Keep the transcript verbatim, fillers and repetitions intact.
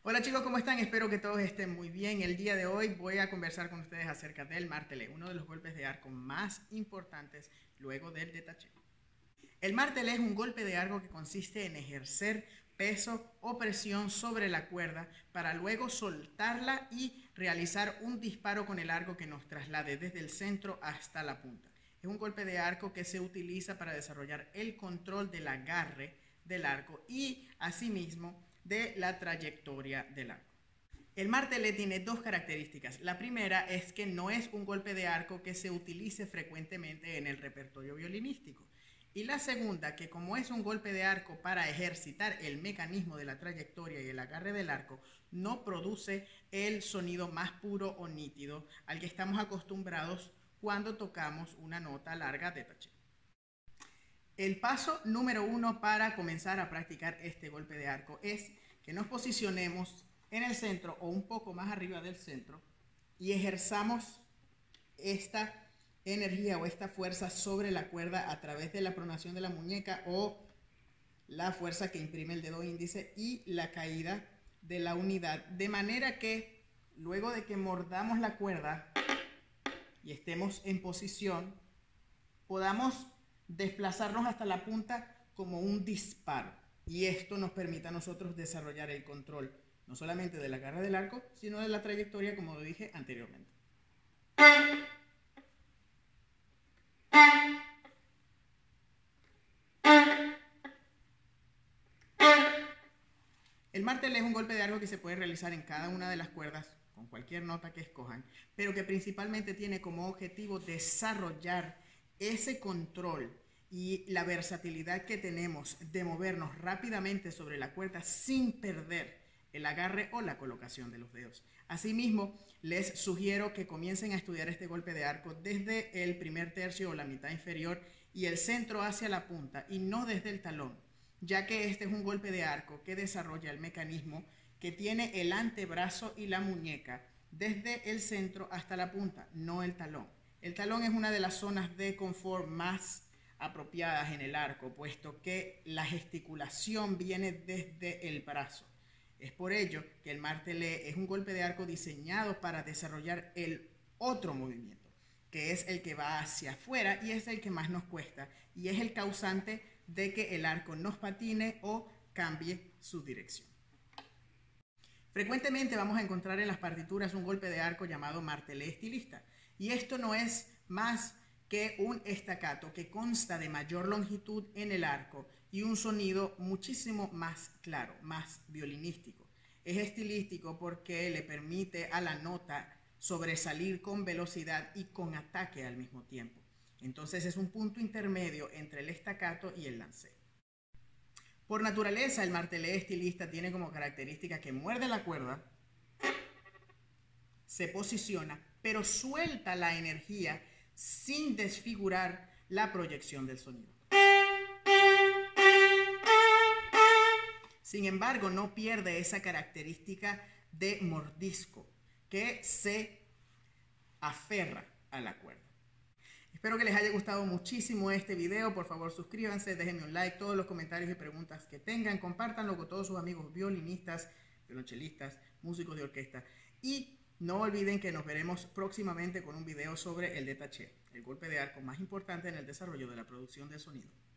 Hola chicos, ¿cómo están? Espero que todos estén muy bien. El día de hoy voy a conversar con ustedes acerca del martelé, uno de los golpes de arco más importantes luego del détaché. El martelé es un golpe de arco que consiste en ejercer peso o presión sobre la cuerda para luego soltarla y realizar un disparo con el arco que nos traslade desde el centro hasta la punta. Es un golpe de arco que se utiliza para desarrollar el control del agarre del arco y asimismo de la trayectoria del arco. El martelé tiene dos características. La primera es que no es un golpe de arco que se utilice frecuentemente en el repertorio violinístico. Y la segunda, que como es un golpe de arco para ejercitar el mecanismo de la trayectoria y el agarre del arco, no produce el sonido más puro o nítido al que estamos acostumbrados cuando tocamos una nota larga détaché. El paso número uno para comenzar a practicar este golpe de arco es que nos posicionemos en el centro o un poco más arriba del centro y ejerzamos esta energía o esta fuerza sobre la cuerda a través de la pronación de la muñeca o la fuerza que imprime el dedo índice y la caída de la unidad, de manera que luego de que mordamos la cuerda y estemos en posición, podamos desplazarnos hasta la punta como un disparo, y esto nos permite a nosotros desarrollar el control no solamente de la agarre del arco, sino de la trayectoria, como lo dije anteriormente. El martelé es un golpe de arco que se puede realizar en cada una de las cuerdas con cualquier nota que escojan, pero que principalmente tiene como objetivo desarrollar ese control y la versatilidad que tenemos de movernos rápidamente sobre la cuerda sin perder el agarre o la colocación de los dedos. Asimismo, les sugiero que comiencen a estudiar este golpe de arco desde el primer tercio o la mitad inferior y el centro hacia la punta y no desde el talón, ya que este es un golpe de arco que desarrolla el mecanismo que tiene el antebrazo y la muñeca desde el centro hasta la punta, no el talón. El talón es una de las zonas de confort más apropiadas en el arco, puesto que la gesticulación viene desde el brazo. Es por ello que el martelé es un golpe de arco diseñado para desarrollar el otro movimiento, que es el que va hacia afuera y es el que más nos cuesta y es el causante de que el arco nos patine o cambie su dirección. Frecuentemente vamos a encontrar en las partituras un golpe de arco llamado martelé estilista, y esto no es más que un estacato que consta de mayor longitud en el arco y un sonido muchísimo más claro, más violinístico. Es estilístico porque le permite a la nota sobresalir con velocidad y con ataque al mismo tiempo. Entonces es un punto intermedio entre el estacato y el lanceo. Por naturaleza, el martelé estilista tiene como característica que muerde la cuerda, se posiciona, pero suelta la energía sin desfigurar la proyección del sonido. Sin embargo, no pierde esa característica de mordisco que se aferra a la cuerda. Espero que les haya gustado muchísimo este video. Por favor, suscríbanse, déjenme un like, todos los comentarios y preguntas que tengan, compártanlo con todos sus amigos violinistas, violonchelistas, músicos de orquesta. Y no olviden que nos veremos próximamente con un video sobre el détaché, el golpe de arco más importante en el desarrollo de la producción de sonido.